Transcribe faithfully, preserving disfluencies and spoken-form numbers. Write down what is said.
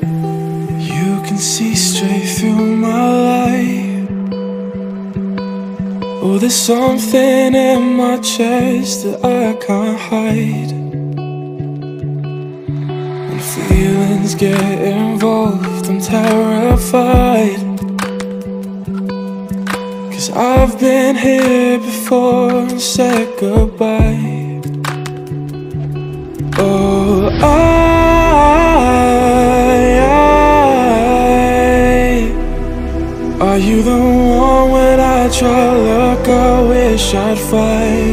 You can see straight through my life. Oh, there's something in my chest that I can't hide. When feelings get involved, I'm terrified. 'Cause I've been here before and said goodbye. Oh, I, I are you the one when I try to look, I wish I'd fight?